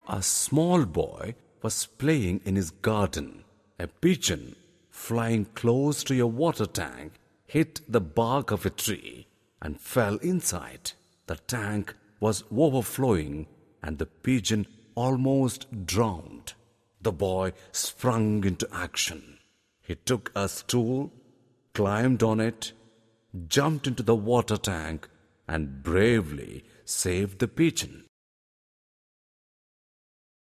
A small boy was playing in his garden. A pigeon, flying close to a water tank, hit the bark of a tree and fell inside. The tank was overflowing and the pigeon almost drowned. The boy sprung into action. He took a stool, climbed on it, jumped into the water tank, and bravely saved the pigeon.